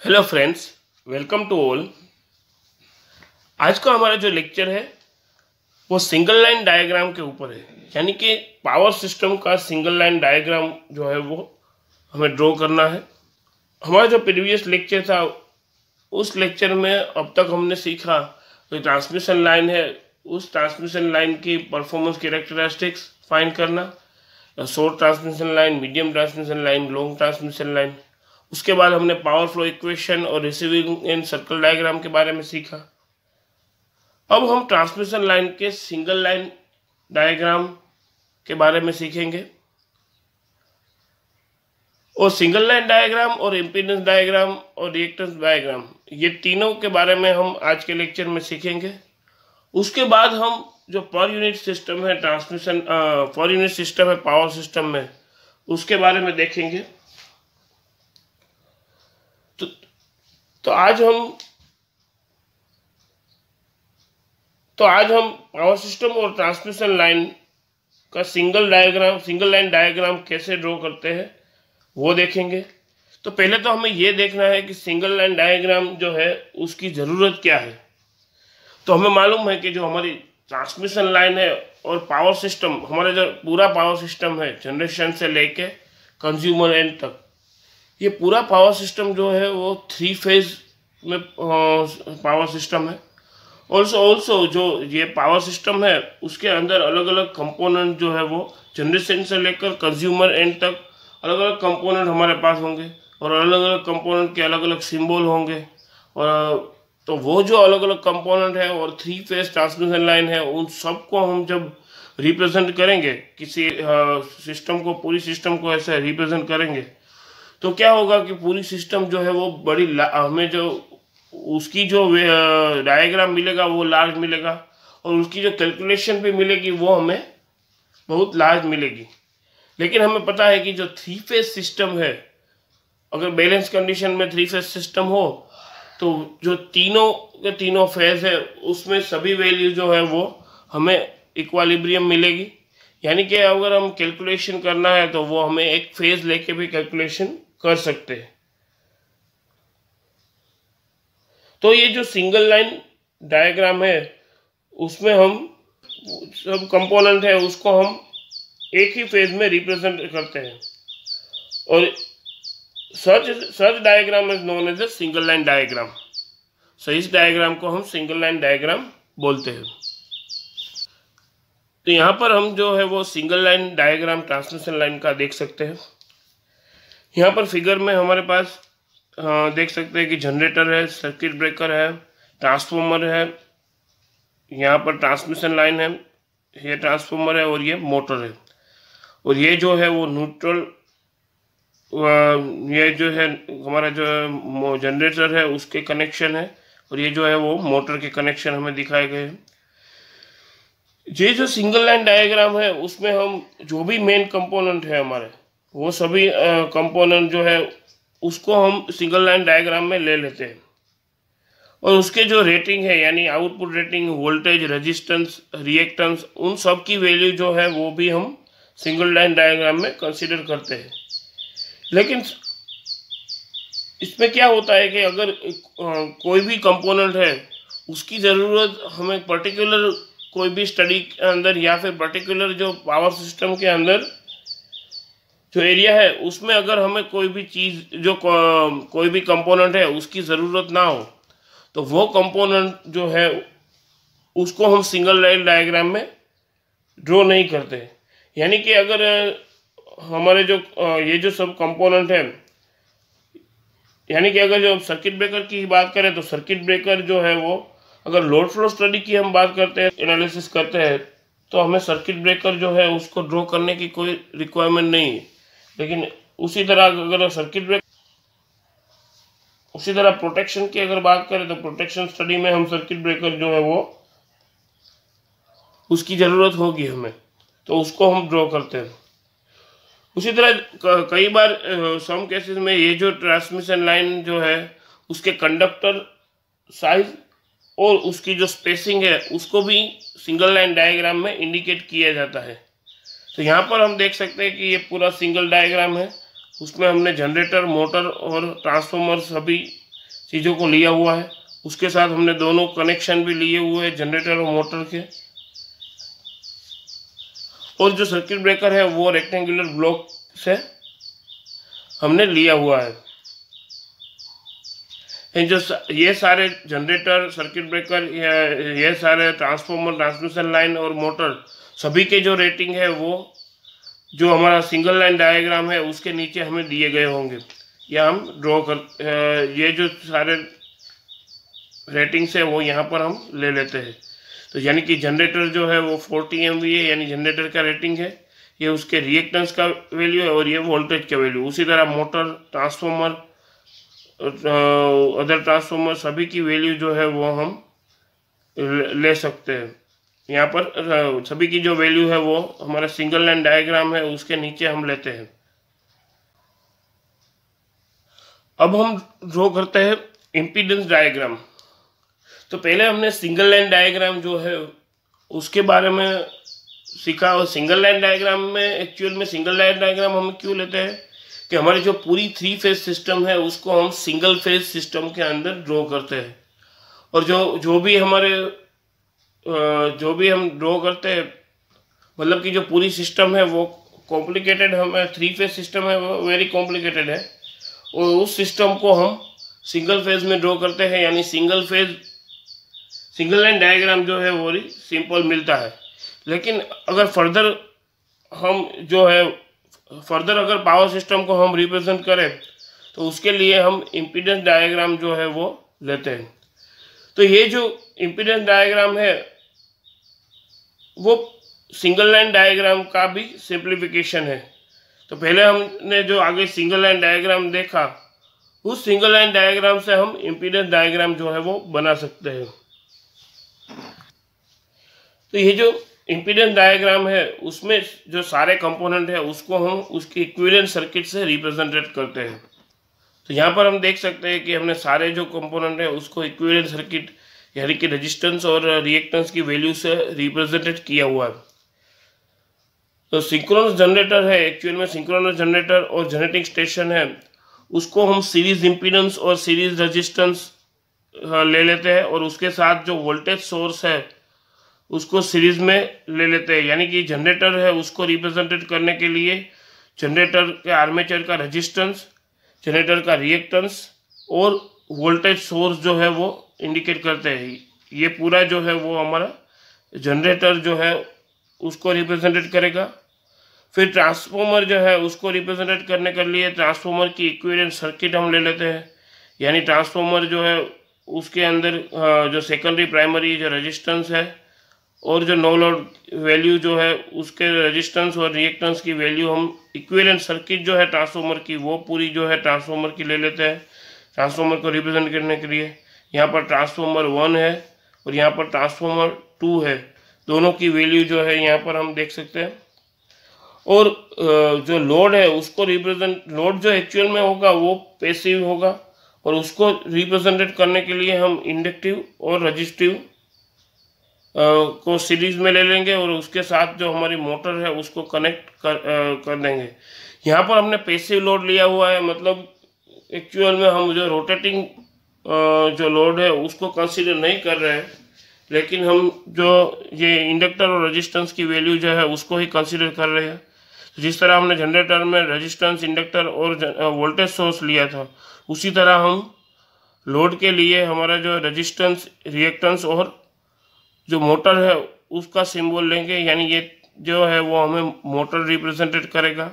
Hello friends, welcome to all. आज का हमारा जो लेक्चर है वो सिंगल लाइन डायग्राम के ऊपर है, यानी कि पावर सिस्टम का सिंगल लाइन डायग्राम जो है वो हमें ड्रॉ करना है। हमारा जो प्रीवियस लेक्चर था उस लेक्चर में अब तक हमने सीखा तो ट्रांसमिशन लाइन है, उस ट्रांसमिशन लाइन की परफॉर्मेंस कैरेक्टरिस्टिक्स फाइंड करना, short transmission line, medium transmission line, long transmission line. उसके बाद हमने पावर फ्लो इक्वेशन और रिसीविंग एंड सर्कल डायग्राम के बारे में सीखा। अब हम ट्रांसमिशन लाइन के सिंगल लाइन डायग्राम के बारे में सीखेंगे। और सिंगल लाइन डायग्राम और इम्पीडेंस डायग्राम और रिएक्टेंस डायग्राम, ये तीनों के बारे में हम आज के लेक्चर में सीखेंगे। उसके बाद हम जो पर यूनिट सिस्टम है ट्रांसमिशन पर यूनिट सिस्टम है पावर सिस्टम में, उसके बारे में देखेंगे। तो आज हम पावर सिस्टम और ट्रांसमिशन लाइन का सिंगल लाइन डायग्राम कैसे ड्रॉ करते हैं वो देखेंगे। तो पहले तो हमें ये देखना है कि सिंगल लाइन डायग्राम जो है उसकी ज़रूरत क्या है। तो हमें मालूम है कि जो हमारी ट्रांसमिशन लाइन है और पावर सिस्टम, हमारा जो पूरा पावर सिस्टम है जनरेशन से लेके कंज्यूमर एंड तक, ये पूरा पावर सिस्टम जो है वो 3 फेज में पावर सिस्टम है। ऑल्सो जो ये पावर सिस्टम है उसके अंदर अलग अलग कंपोनेंट जो है वो जनरेशन से लेकर कंज्यूमर एंड तक अलग अलग कंपोनेंट हमारे पास होंगे और अलग अलग कंपोनेंट के अलग अलग सिंबल होंगे। और तो वो जो अलग अलग कंपोनेंट है और 3 फेज ट्रांसमिशन लाइन है, उन सबको हम जब रिप्रेजेंट करेंगे, किसी सिस्टम को, पूरी सिस्टम को ऐसे रिप्रेजेंट करेंगे, तो क्या होगा कि पूरी सिस्टम जो है वो बड़ी, हमें जो उसकी जो डायग्राम मिलेगा वो लार्ज मिलेगा और उसकी जो कैलकुलेशन भी मिलेगी वो हमें बहुत लार्ज मिलेगी। लेकिन हमें पता है कि जो 3 फेज सिस्टम है, अगर बैलेंस कंडीशन में 3 फेज सिस्टम हो तो जो तीनों के तीनों फेज है उसमें सभी वैल्यू जो है वो हमें इक्विलिब्रियम मिलेगी। यानी कि अगर हम कैलकुलेशन करना है तो वो हमें एक फेज लेके भी कैलकुलेशन कर सकते हैं। तो ये जो सिंगल लाइन डायग्राम है उसमें हम सब कंपोनेंट है उसको हम एक ही फेज में रिप्रेजेंट करते हैं और such diagram is known as a single line diagram. So इस डायग्राम को हम सिंगल लाइन डायग्राम बोलते हैं। तो यहाँ पर हम जो है वो single line diagram transmission line का देख सकते हैं। यहाँ पर फिगर में हमारे पास देख सकते हैं कि जनरेटर है, सर्किट ब्रेकर है, ट्रांसफॉर्मर है, यहाँ पर ट्रांसमिशन लाइन है, ये ट्रांसफॉर्मर है और ये मोटर है। और ये जो है वो न्यूट्रल, ये जो है हमारा जो जनरेटर है उसके कनेक्शन है और ये जो है वो मोटर के कनेक्शन हमें दिखाए गए हैं। ये जो सिंगल लाइन डायग्राम है उसमें हम जो भी मेन कंपोनेंट है हमारे, वो सभी कंपोनेंट जो है उसको हम सिंगल लाइन डायग्राम में ले लेते हैं और उसके जो रेटिंग है, यानी output rating, voltage, resistance, reactance, उन सब की वैल्यू जो है वो भी हम सिंगल लाइन डायग्राम में कंसीडर करते हैं। लेकिन इसमें क्या होता है कि अगर कोई भी कंपोनेंट है उसकी ज़रूरत हमें पर्टिकुलर कोई भी स्टडी के अंदर या फिर पर्टिकुलर जो पावर सिस्टम के अंदर जो एरिया है उसमें अगर हमें कोई भी चीज़, जो कोई भी कंपोनेंट है उसकी ज़रूरत ना हो तो वो कंपोनेंट जो है उसको हम सिंगल लाइन डायग्राम में ड्रॉ नहीं करते। यानी कि अगर हमारे जो ये जो सब कंपोनेंट है, यानी कि अगर जो सर्किट ब्रेकर की बात करें तो सर्किट ब्रेकर जो है वो, अगर लोड फ्लो स्टडी की हम बात करते हैं, एनालिसिस करते हैं, तो हमें सर्किट ब्रेकर जो है उसको ड्रॉ करने की कोई रिक्वायरमेंट नहीं है। लेकिन उसी तरह अगर उसी तरह प्रोटेक्शन की अगर बात करें तो प्रोटेक्शन स्टडी में हम सर्किट ब्रेकर जो है वो उसकी ज़रूरत होगी हमें, तो उसको हम ड्रॉ करते हैं। उसी तरह कई बार सम केसेस में ये जो ट्रांसमिशन लाइन जो है उसके कंडक्टर साइज और उसकी जो स्पेसिंग है उसको भी सिंगल लाइन डायग्राम में इंडिकेट किया जाता है। तो यहाँ पर हम देख सकते हैं कि ये पूरा सिंगल डायग्राम है, उसमें हमने जनरेटर, मोटर और ट्रांसफॉर्मर सभी चीज़ों को लिया हुआ है। उसके साथ हमने दोनों कनेक्शन भी लिए हुए हैं जनरेटर और मोटर के। और जो सर्किट ब्रेकर है वो रेक्टेंगुलर ब्लॉक से हमने लिया हुआ है। ये सारे जनरेटर, सर्किट ब्रेकर, ये सारे ट्रांसफॉर्मर, ट्रांसमिशन लाइन और मोटर, सभी के जो रेटिंग है वो जो हमारा सिंगल लाइन डायग्राम है उसके नीचे हमें दिए गए होंगे, या हम ड्रॉ कर ये जो सारे रेटिंग्स है वो यहाँ पर हम ले लेते हैं। तो यानी कि जनरेटर जो है वो 40 MVA यानी जनरेटर का रेटिंग है, ये उसके रिएक्टेंस का वैल्यू है और ये वोल्टेज का वैल्यू। उसी तरह मोटर, ट्रांसफॉर्मर, अदर ट्रांसफॉर्मर, सभी की वैल्यू जो है वो हम ले सकते हैं। यहाँ पर सभी की जो वैल्यू है वो हमारा सिंगल लाइन डायग्राम है उसके नीचे हम लेते हैं। अब हम ड्रॉ करते हैं इम्पीडेंस डायग्राम। तो पहले हमने सिंगल लाइन डायग्राम जो है उसके बारे में सीखा। और सिंगल लाइन डायग्राम में एक्चुअल में सिंगल लाइन डायग्राम हम क्यों लेते हैं कि हमारी जो पूरी 3 फेज सिस्टम है उसको हम सिंगल फेज सिस्टम के अंदर ड्रॉ करते हैं। और जो भी हम ड्रॉ करते हैं, मतलब कि जो पूरी सिस्टम है वो कॉम्प्लिकेटेड, हमें 3 फेज सिस्टम है वो वेरी कॉम्प्लिकेटेड है, और उस सिस्टम को हम सिंगल फेज में ड्रॉ करते हैं। यानी सिंगल लाइन डायग्राम जो है वो सिंपल मिलता है। लेकिन अगर फर्दर अगर पावर सिस्टम को हम रिप्रेजेंट करें तो उसके लिए हम इम्पीडेंस डायग्राम जो है वो लेते हैं। तो ये जो इम्पीडेंस डायग्राम है वो सिंगल लाइन डायग्राम का भी सिंप्लीफिकेशन है। तो पहले हमने जो आगे सिंगल लाइन डायग्राम देखा, उस सिंगल लाइन डायग्राम से हम इम्पीडेंस डायग्राम जो है वो बना सकते हैं। तो ये जो इम्पीडेंस डायग्राम है उसमें जो सारे कंपोनेंट है उसको हम उसकी इक्विवेलेंट सर्किट से रिप्रेजेंटेट करते हैं। तो यहाँ पर हम देख सकते हैं कि हमने सारे जो कंपोनेंट है उसको इक्विवेलेंट सर्किट यानी कि रेजिस्टेंस और रिएक्टेंस की वैल्यू से रिप्रेजेंटेड किया हुआ है। तो सिंक्रोनस जनरेटर है, एक्चुअल में सिंक्रोनस जनरेटर और जनरेटिंग स्टेशन है उसको हम सीरीज इम्पीडेंस और सीरीज रेजिस्टेंस ले लेते हैं, और उसके साथ जो वोल्टेज सोर्स है उसको सीरीज में ले लेते हैं। यानी कि जनरेटर है उसको रिप्रेजेंटेड करने के लिए जनरेटर के आर्मेचर का रेजिस्टेंस, जनरेटर का रिएक्टेंस और वोल्टेज सोर्स जो है वो इंडिकेट करते हैं। ये पूरा जो है वो हमारा जनरेटर जो है उसको रिप्रेजेंटेड करेगा। फिर ट्रांसफॉर्मर जो है उसको रिप्रेजेंटेड करने के लिए ट्रांसफॉर्मर की इक्विवेलेंट सर्किट हम ले लेते हैं। यानी ट्रांसफॉर्मर जो है उसके अंदर जो सेकेंडरी प्राइमरी जो रेजिस्टेंस है और जो नो लोड वैल्यू जो है उसके रेजिस्टेंस और रिएक्टेंस की वैल्यू हम इक्विवेलेंट सर्किट जो है ट्रांसफॉर्मर की वो पूरी जो है ट्रांसफॉर्मर की ले लेते हैं ट्रांसफॉर्मर को रिप्रेजेंट करने के लिए। यहाँ पर ट्रांसफॉर्मर 1 है और यहाँ पर ट्रांसफॉर्मर 2 है, दोनों की वैल्यू जो है यहाँ पर हम देख सकते हैं। और जो लोड है उसको लोड जो एक्चुअल में होगा वो पैसिव होगा, और उसको रिप्रेजेंटेड करने के लिए हम इंडक्टिव और रजिस्टिव को सीरीज में ले लेंगे और उसके साथ जो हमारी मोटर है उसको कनेक्ट कर देंगे। यहाँ पर हमने पैसिव लोड लिया हुआ है, मतलब एक्चुअल में हम जो रोटेटिंग जो लोड है उसको कंसीडर नहीं कर रहे हैं, लेकिन हम जो ये इंडक्टर और रेजिस्टेंस की वैल्यू जो है उसको ही कंसीडर कर रहे हैं। जिस तरह हमने जनरेटर में रेजिस्टेंस, इंडक्टर और वोल्टेज सोर्स लिया था, उसी तरह हम लोड के लिए हमारा जो रेजिस्टेंस, रिएक्टेंस और जो मोटर है उसका सिंबल लेंगे। यानी ये जो है वो हमें मोटर रिप्रेजेंटेड करेगा।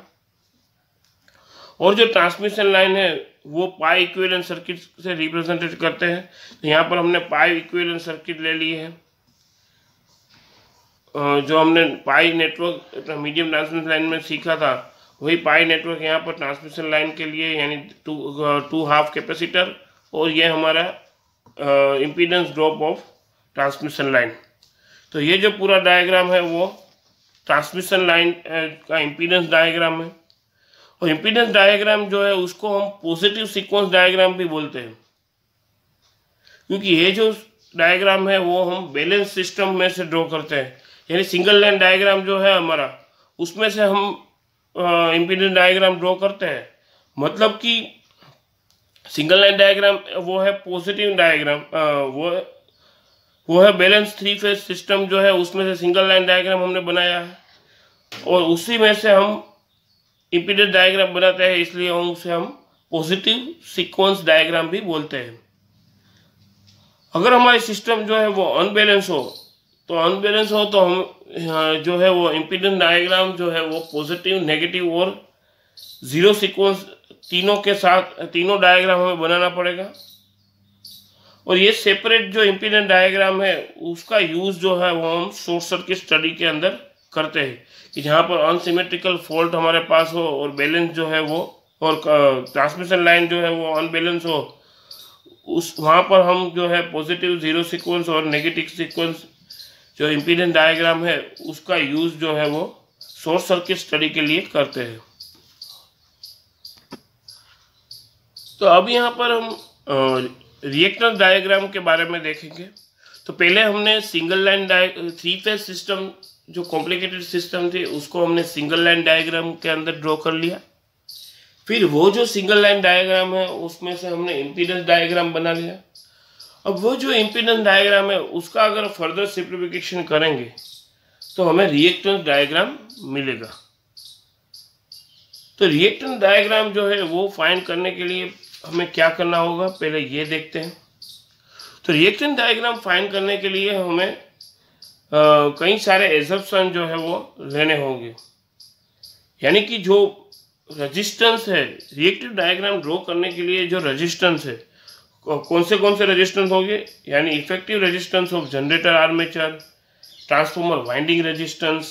और जो ट्रांसमिशन लाइन है वो पाई इक्विवेलेंट सर्किट से रिप्रेजेंटेड करते हैं। तो यहाँ पर हमने पाई इक्विवेलेंट सर्किट ले ली है। जो हमने pi network medium transmission line में सीखा था वही पाई नेटवर्क यहाँ पर ट्रांसमिशन लाइन के लिए, यानी 2 हाफ कैपेसिटर, और ये हमारा impedance drop of transmission line. तो ये जो पूरा डायग्राम है वो ट्रांसमिशन लाइन का इम्पीडेंस डायग्राम है। और इम्पीडेंस डायग्राम जो है उसको हम पॉजिटिव सीक्वेंस डायग्राम भी बोलते हैं, क्योंकि ये जो डायग्राम है वो हम बैलेंस सिस्टम में से ड्रॉ करते हैं। यानी सिंगल लाइन डायग्राम जो है हमारा उसमें से हम इम्पीडेंस डायग्राम ड्रॉ करते हैं। मतलब कि सिंगल लाइन डायग्राम वो है पॉजिटिव डायग्राम, वो है बैलेंस 3 फेज सिस्टम जो है उसमें से सिंगल लाइन डायग्राम हमने बनाया है, और उसी में से हम इम्पीडेंस डायग्राम बनाते हैं, इसलिए उसे हम पॉजिटिव सीक्वेंस डायग्राम भी बोलते हैं। अगर हमारी सिस्टम जो है वो अनबैलेंस हो तो हम जो है वो इम्पीडेंस डायग्राम जो है वो पॉजिटिव, नेगेटिव और जीरो सीक्वेंस तीनों के साथ तीनों डायग्राम हमें बनाना पड़ेगा। और ये सेपरेट जो इम्पीडेंस डायग्राम है उसका यूज़ जो है वो हम शॉर्ट सर्किट स्टडी के अंदर करते हैं, कि जहाँ पर अनसिमेट्रिकल फॉल्ट हमारे पास हो और बैलेंस जो है वो और ट्रांसमिशन लाइन जो है वो अनबैलेंस हो, उस वहाँ पर हम जो है पॉजिटिव जीरो सीक्वेंस और नेगेटिव सीक्वेंस जो इम्पीडेंस डायग्राम है उसका यूज़ जो है वो शॉर्ट सर्किट स्टडी के लिए करते हैं। तो अब यहाँ पर हम रिएक्टेंस डायग्राम के बारे में देखेंगे। तो पहले हमने सिंगल लाइन 3 फेज सिस्टम जो कॉम्प्लिकेटेड सिस्टम थी उसको हमने सिंगल लाइन डायग्राम के अंदर ड्रॉ कर लिया। फिर वो जो सिंगल लाइन डायग्राम है उसमें से हमने इम्पीडेंस डायग्राम बना लिया। अब वो जो इम्पीडेंस डायग्राम है उसका अगर फर्दर सिंप्लीफिकेशन करेंगे तो हमें रिएक्टेंस डायग्राम मिलेगा। तो रिएक्टेंस डायग्राम जो है वो फाइंड करने के लिए हमें क्या करना होगा, पहले ये देखते हैं। तो रिएक्टेंस डायग्राम फाइंड करने के लिए हमें कई सारे एजम्पशन जो है वो लेने होंगे, यानी कि जो रेजिस्टेंस है, रिएक्टिव डायग्राम ड्रॉ करने के लिए जो रेजिस्टेंस है कौन से रेजिस्टेंस होंगे, यानी effective resistance of generator armature, transformer winding resistance,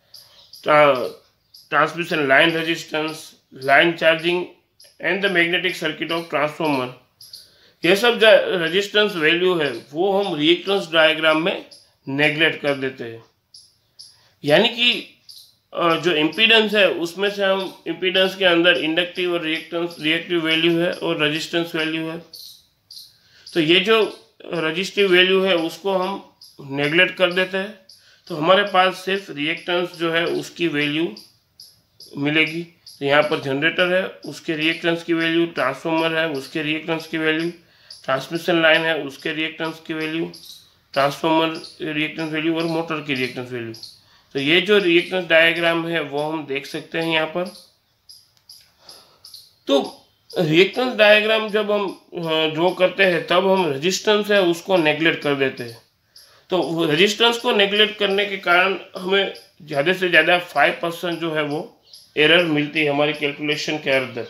transmission line resistance, line charging and the magnetic circuit of transformer. ये सब जो रेजिस्टेंस वैल्यू है वो हम रिएक्टेंस डायग्राम में नेग्लेक्ट कर देते हैं। यानी कि जो इम्पीडेंस है उसमें से हम इम्पीडेंस के अंदर इंडक्टिव और रिएक्टिव वैल्यू है और रेजिस्टेंस वैल्यू है। तो ये जो रजिस्टिव वैल्यू है उसको हम नेग्लेक्ट कर देते हैं, तो हमारे पास सिर्फ रिएक्टेंस जो है उसकी वैल्यू मिलेगी। तो यहाँ पर जनरेटर है उसके रिएक्टेंस की वैल्यू, ट्रांसफॉर्मर है उसके रिएक्टेंस की वैल्यू, ट्रांसमिशन लाइन है उसके रिएक्टेंस की वैल्यू, ट्रांसफॉर्मर रिएक्टेंस वैल्यू और मोटर की रिएक्टेंस वैल्यू। तो ये जो रिएक्टेंस डायग्राम है वो हम देख सकते हैं यहाँ पर। तो रिएक्टेंस डायग्राम जब हम ड्रॉ करते हैं तब हम रेजिस्टेंस है उसको नेग्लेक्ट कर देते हैं। तो रेजिस्टेंस को नेग्लेक्ट करने के कारण हमें ज़्यादा से ज़्यादा 5% जो है वो एरर मिलती है हमारी कैलकुलेशन के अंदर।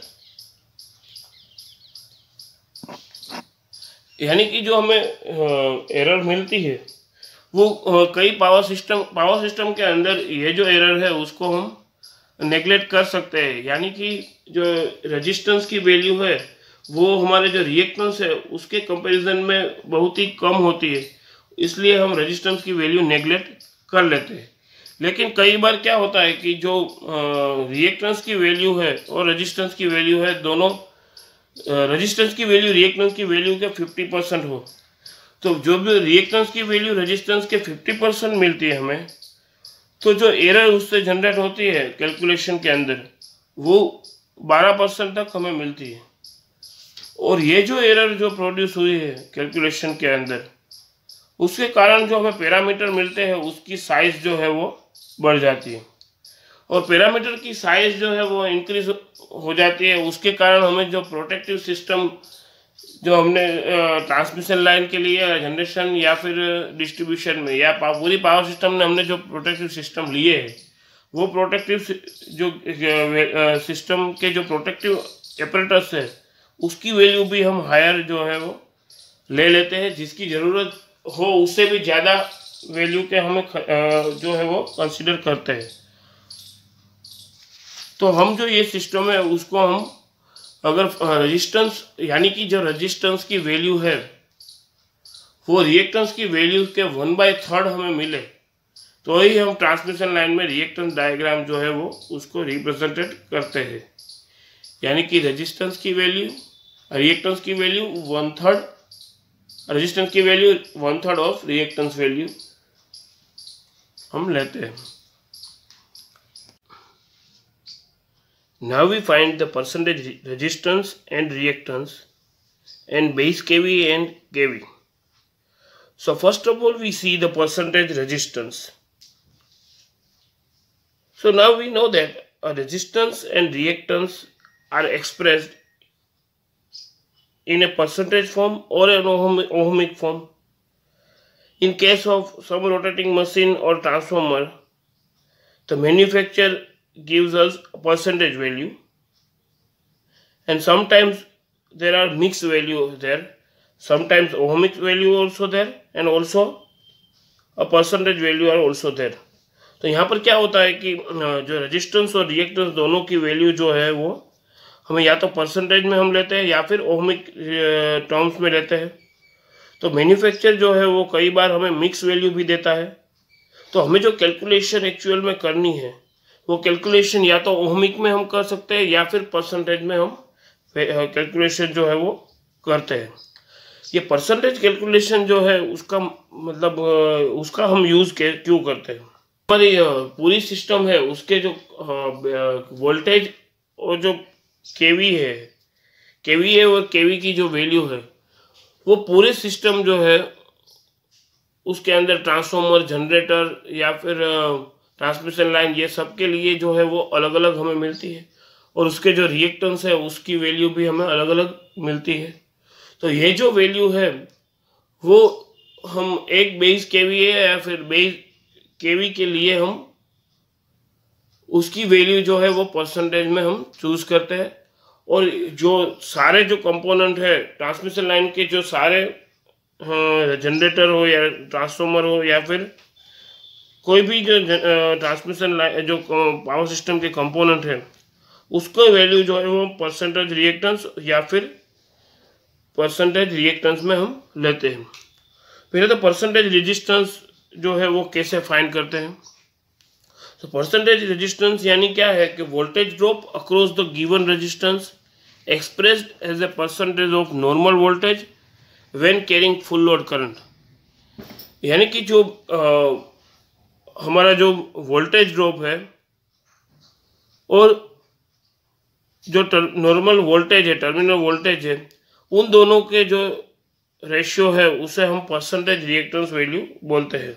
यानी कि जो हमें एरर मिलती है वो कई पावर सिस्टम के अंदर ये जो एरर है उसको हम नेग्लेक्ट कर सकते हैं। यानी कि जो रेजिस्टेंस की वैल्यू है वो हमारे जो रिएक्टेंस है उसके कंपैरिजन में बहुत ही कम होती है, इसलिए हम रेजिस्टेंस की वैल्यू नेग्लेक्ट कर लेते हैं। लेकिन कई बार क्या होता है कि जो रिएक्टेंस की वैल्यू है और रेजिस्टेंस की वैल्यू है दोनों, रेजिस्टेंस की वैल्यू रिएक्टेंस की वैल्यू के 50% हो, तो जो भी रिएक्टेंस की वैल्यू रेजिस्टेंस के 50% मिलती है हमें, तो जो एरर उससे जनरेट होती है कैलकुलेशन के अंदर वो 12% तक हमें मिलती है। और ये जो एरर जो प्रोड्यूस हुई है कैलकुलेशन के अंदर उसके कारण जो हमें पैरामीटर मिलते हैं उसकी साइज जो है वो बढ़ जाती है, और पैरामीटर की साइज जो है वो इंक्रीज हो जाती है। उसके कारण हमें जो प्रोटेक्टिव सिस्टम जो हमने ट्रांसमिशन लाइन के लिए जनरेशन या फिर डिस्ट्रीब्यूशन में या पूरी पावर सिस्टम में हमने जो प्रोटेक्टिव सिस्टम लिए हैं वो प्रोटेक्टिव जो सिस्टम के जो प्रोटेक्टिव एपरेटस है उसकी वैल्यू भी हम हायर जो है वो ले लेते हैं, जिसकी ज़रूरत हो उससे भी ज़्यादा वैल्यू के हमें जो है वो कंसिडर करते हैं। तो हम जो ये सिस्टम है उसको हम अगर रेजिस्टेंस यानी कि जो रेजिस्टेंस की वैल्यू है वो रिएक्टेंस की वैल्यू के 1/3 हमें मिले तो ही हम ट्रांसमिशन लाइन में रिएक्टेंस डायग्राम जो है वो उसको रिप्रेजेंटेड करते हैं। यानी कि रेजिस्टेंस की वैल्यू, रिएक्टेंस की वैल्यू 1/3, रेजिस्टेंस की वैल्यू 1/3 ऑफ रिएक्टेंस वैल्यू हम लेते हैं। Now we find the percentage resistance and reactance and base kV and kV. So first of all we see the percentage resistance. So now we know that a resistance and reactance are expressed in a percentage form or an ohmic form. In case of some rotating machine or transformer, the manufacturer gives us a percentage value, and sometimes there are mixed value there, sometimes ohmic value also there, and also a percentage value are also there. तो यहाँ पर क्या होता है कि जो resistance और reactance दोनों की वैल्यू जो है वो हमें या तो परसेंटेज में हम लेते हैं या फिर ओहमिक टर्म्स में लेते हैं। तो मैन्युफैक्चर जो है वो कई बार हमें मिक्स वैल्यू भी देता है। तो हमें जो कैलकुलेशन एक्चुअल में करनी है वो कैलकुलेशन या तो ओहमिक में हम कर सकते हैं या फिर परसेंटेज में हम कैलकुलेशन जो है वो करते हैं। ये परसेंटेज कैलकुलेशन जो है उसका मतलब उसका हम यूज़ क्यों करते हैं? हमारी पूरी सिस्टम है उसके जो वोल्टेज और जो केवी है और केवी की जो वैल्यू है वो पूरे सिस्टम जो है उसके अंदर ट्रांसफॉर्मर, जनरेटर या फिर ट्रांसमिशन लाइन, ये सब के लिए जो है वो अलग अलग हमें मिलती है, और उसके जो रिएक्टेंस है उसकी वैल्यू भी हमें अलग अलग मिलती है। तो ये जो वैल्यू है वो हम एक बेस केवी है या फिर बेस केवी के लिए हम उसकी वैल्यू जो है वो परसेंटेज में हम चूज करते हैं। और जो सारे जो कंपोनेंट है ट्रांसमिशन लाइन के, जो सारे जनरेटर हो या ट्रांसफॉर्मर हो या फिर कोई भी जो ट्रांसमिशन लाइन जो पावर सिस्टम के कंपोनेंट है, उसका वैल्यू जो है वो परसेंटेज रिएक्टेंस या फिर परसेंटेज रिएक्टेंस में हम लेते हैं। पहले तो परसेंटेज रेजिस्टेंस जो है वो कैसे फाइंड करते हैं? तो परसेंटेज रेजिस्टेंस यानी क्या है कि voltage drop across the given resistance expressed as a percentage of normal voltage when carrying full load current. यानी कि जो हमारा जो वोल्टेज ड्रॉप है और जो नॉर्मल वोल्टेज है, टर्मिनल वोल्टेज है, उन दोनों के जो रेशियो है उसे हम परसेंटेज रिएक्टेंस वैल्यू बोलते हैं।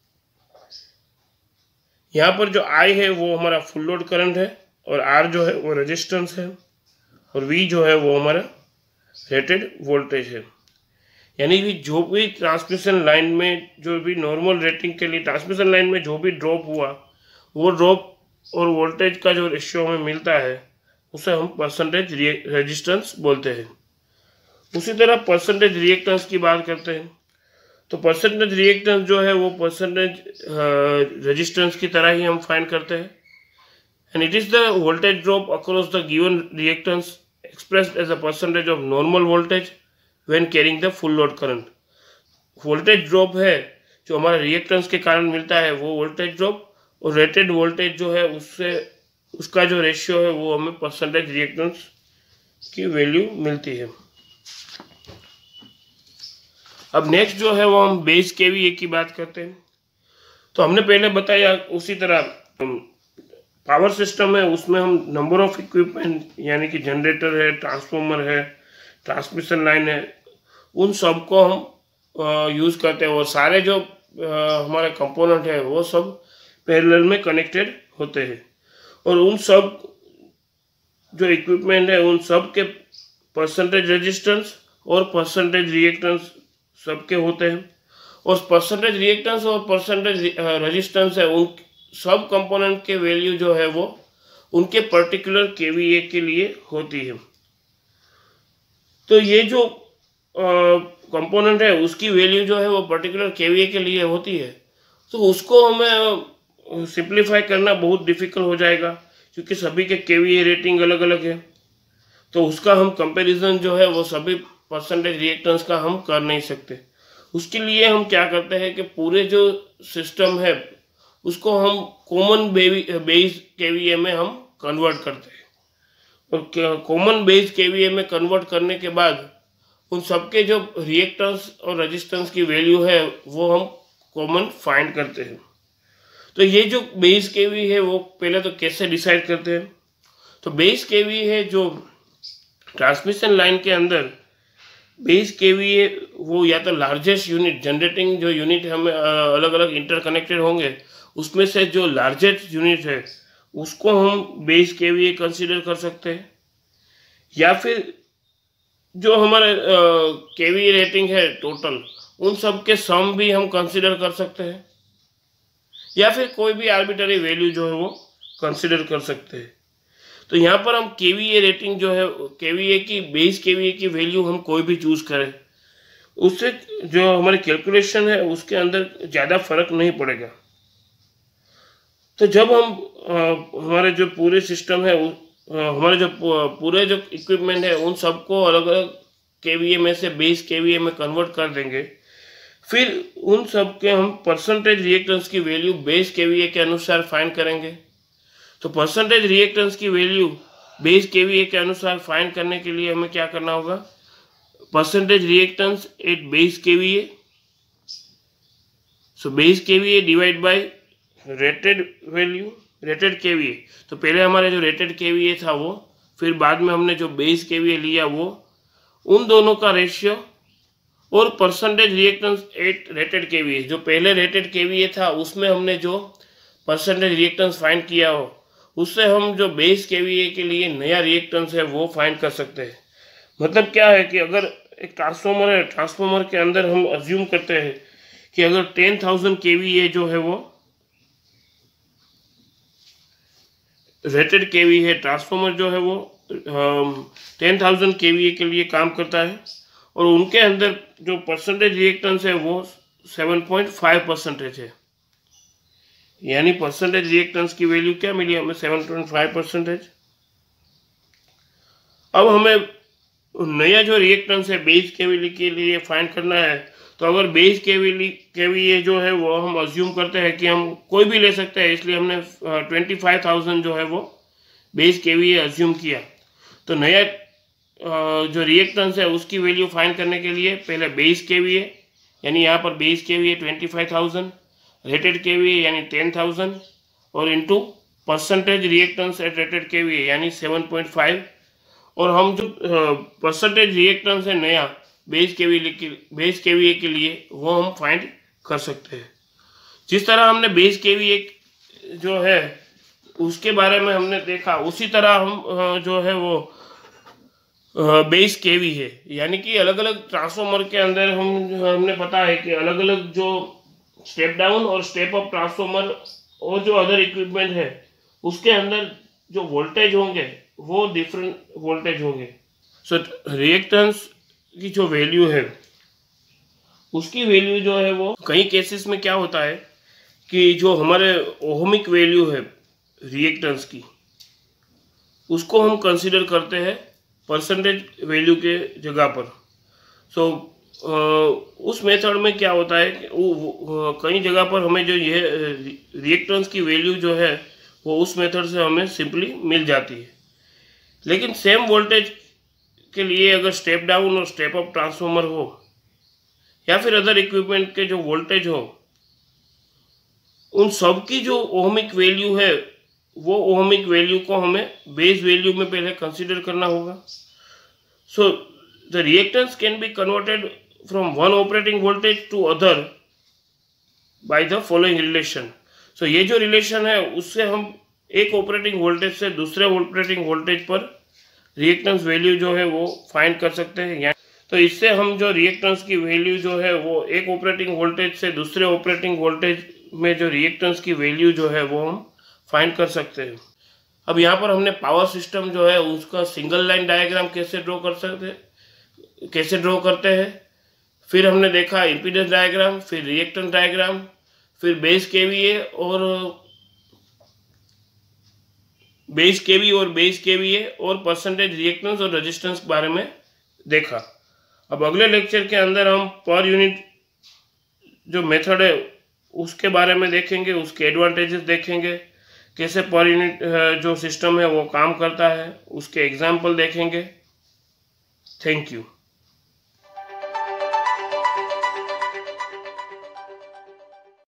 यहाँ पर जो I है वो हमारा फुल लोड करंट है, और R जो है वो रेजिस्टेंस है, और V जो है वो हमारा रेटेड वोल्टेज है। यानी कि जो भी ट्रांसमिशन लाइन में जो भी नॉर्मल रेटिंग के लिए ट्रांसमिशन लाइन में जो भी ड्रॉप हुआ, वो ड्रॉप और वोल्टेज का जो रेशियो हमें मिलता है उसे हम परसेंटेज रेजिस्टेंस बोलते हैं। उसी तरह परसेंटेज रिएक्टेंस की बात करते हैं। तो परसेंटेज रिएक्टेंस जो है वो परसेंटेज रेजिस्टेंस की तरह ही हम फाइंड करते हैं, and it is the voltage drop across the given reactance expressed as a percentage of normal voltage when carrying the full load current. Voltage drop है जो हमारा रिएक्टेंस के कारण मिलता है वो वोल्टेज ड्रॉप, और रेटेड वोल्टेज जो है उससे उसका जो रेशियो है वो हमें परसेंटेज रिएक्टेंस की वैल्यू मिलती है। अब नेक्स्ट जो है वो हम बेस केवीए की बात करते हैं। तो हमने पहले बताया उसी तरह पावर सिस्टम है उसमें हम नंबर ऑफ इक्विपमेंट यानी कि जनरेटर है, ट्रांसफॉर्मर है, ट्रांसमिशन लाइन है, उन सब को हम यूज़ करते हैं, और सारे जो हमारे कंपोनेंट है वो सब पैरेलल में कनेक्टेड होते हैं, और उन सब जो इक्विपमेंट है उन सब के परसेंटेज रेजिस्टेंस और परसेंटेज रिएक्टेंस सबके होते हैं। और परसेंटेज रिएक्टेंस और परसेंटेज रेजिस्टेंस है उन सब कंपोनेंट के वैल्यू जो है वो उनके पर्टिकुलर केवीए के लिए होती है। तो ये जो कंपोनेंट है उसकी वैल्यू जो है वो पर्टिकुलर केवीए के लिए होती है, तो उसको हमें सिंप्लीफाई करना बहुत डिफिकल्ट हो जाएगा, क्योंकि सभी के केवीए रेटिंग अलग अलग है। तो उसका हम कंपैरिजन जो है वो सभी परसेंटेज रिएक्टेंस का हम कर नहीं सकते। उसके लिए हम क्या करते हैं कि पूरे जो सिस्टम है उसको हम कॉमन बेस केवीए में हम कन्वर्ट करते हैं, और कॉमन बेस केवीए में कन्वर्ट करने के बाद उन सबके जो रिएक्टेंस और रेजिस्टेंस की वैल्यू है वो हम कॉमन फाइंड करते हैं। तो ये जो बेस केवी है वो पहले तो कैसे डिसाइड करते हैं? तो बेस केवी है जो ट्रांसमिशन लाइन के अंदर बेस केवीए वो या तो लार्जेस्ट यूनिट, जनरेटिंग जो यूनिट हमें अलग अलग इंटरकनेक्टेड होंगे उसमें से जो लार्जेस्ट यूनिट है उसको हम बेस केवीए कंसीडर कर सकते हैं, या फिर जो हमारे केवीए रेटिंग है टोटल उन सब के सम भी हम कंसीडर कर सकते हैं, या फिर कोई भी आर्बिट्ररी वैल्यू जो है वो कंसीडर कर सकते हैं। तो यहाँ पर हम केवीए रेटिंग जो है केवीए की बेस केवीए की वैल्यू हम कोई भी चूज करें, उससे जो हमारी कैलकुलेशन है उसके अंदर ज़्यादा फर्क नहीं पड़ेगा। तो जब हम हमारे जो पूरे सिस्टम है हमारे जो पूरे जो इक्विपमेंट है उन सबको अलग अलग केवीए में से बेस केवीए में कन्वर्ट कर देंगे, फिर उन सब के हम परसेंटेज रिएक्टेंस की वैल्यू बेस केवीए के अनुसार फाइंड करेंगे। तो परसेंटेज रिएक्टेंस की वैल्यू बेस केवीए के अनुसार फाइंड करने के लिए हमें क्या करना होगा, percentage reactance at base KVA, so base KVA divide by rated value, rated KVA. तो पहले हमारे जो रेटेड केवीए था वो, फिर बाद में हमने जो बेस केवीए लिया वो, उन दोनों का रेशियो और percentage reactance at rated KVA, जो पहले रेटेड केवीए था उसमें हमने जो परसेंटेज रिएक्टेंस फाइंड किया हो उससे हम जो बेस केवीए के लिए नया रिएक्टेंस है वो फाइंड कर सकते हैं। मतलब क्या है कि अगर एक ट्रांसफॉर्मर है, ट्रांसफॉर्मर के अंदर हम अज्यूम करते हैं कि अगर 10,000 केवीए जो है वो रेटेड केवी है, ट्रांसफॉर्मर जो है वो 10,000 केवीए के लिए काम करता है और उनके अंदर जो परसेंटेज रिएक्टेंस है वो 7.5% है, यानी परसेंटेज रिएक्टेंस की वैल्यू क्या मिली हमें, 7.5%। अब हमें नया जो रिएक्टेंस है बेस केवी के लिए फाइंड करना है। तो अगर बेस केवीए जो है वो हम अज्यूम करते हैं कि हम कोई भी ले सकते हैं, इसलिए हमने 25,000 जो है वो बेस केवीए अज्यूम किया। तो नया जो रिएक्टेंस है उसकी वैल्यू फाइंड करने के लिए पहले बेस केवीए, यानी यहाँ पर बेस केवीए 25,000, रेटेड केवीए यानी 10,000 और into percentage reactance at rated KVA यानी 7.5, और हम जो परसेंटेज रिएक्टेंस है नया बेस केवीए के लिए वो हम फाइंड कर सकते हैं। जिस तरह हमने बेस केवीए जो है उसके बारे में हमने देखा, उसी तरह हम जो है वो बेस केवी है, यानी कि अलग अलग ट्रांसफॉर्मर के अंदर हमने पता है कि अलग अलग जो स्टेप डाउन और स्टेप अप ट्रांसफॉर्मर और जो अदर इक्विपमेंट है उसके अंदर जो वोल्टेज होंगे वो डिफरेंट वोल्टेज होंगे। सो रिएक्टेंस की जो वैल्यू है उसकी वैल्यू जो है वो कई केसेस में क्या होता है कि जो हमारे ओहमिक वैल्यू है रिएक्टेंस की उसको हम कंसीडर करते हैं परसेंटेज वैल्यू के जगह पर। सो उस मेथड में क्या होता है कि कई जगह पर हमें जो ये रिएक्टेंस की वैल्यू जो है वो उस मेथड से हमें सिंपली मिल जाती है। लेकिन सेम वोल्टेज के लिए अगर स्टेप डाउन और स्टेप अप ट्रांसफॉर्मर हो या फिर अदर इक्विपमेंट के जो वोल्टेज हो, उन सब की जो ओहमिक वैल्यू है वो ओहमिक वैल्यू को हमें बेस वैल्यू में पहले कंसीडर करना होगा। So the reactance can be converted from one operating voltage to other by the following relation. So ये जो रिलेशन है उससे हम एक ऑपरेटिंग वोल्टेज से दूसरे ऑपरेटिंग वोल्टेज पर रिएक्टेंस वैल्यू जो है वो फाइंड कर सकते हैं। तो इससे हम जो रिएक्टेंस की वैल्यू जो है वो एक ऑपरेटिंग वोल्टेज से दूसरे ऑपरेटिंग वोल्टेज में जो रिएक्टेंस की वैल्यू जो है वो हम फाइंड कर सकते हैं। अब यहाँ पर हमने पावर सिस्टम जो है उसका सिंगल लाइन डायग्राम कैसे ड्रॉ करते हैं, फिर हमने देखा इम्पीडेंस डायग्राम, फिर रिएक्टेंस डायग्राम, फिर बेस केवीए और परसेंटेज रिएक्टेंस और रेजिस्टेंस के बारे में देखा। अब अगले लेक्चर के अंदर हम पर यूनिट जो मेथड है उसके बारे में देखेंगे, उसके एडवांटेजेस देखेंगे, कैसे पर यूनिट जो सिस्टम है वो काम करता है, उसके एग्जाम्पल देखेंगे। Thank you.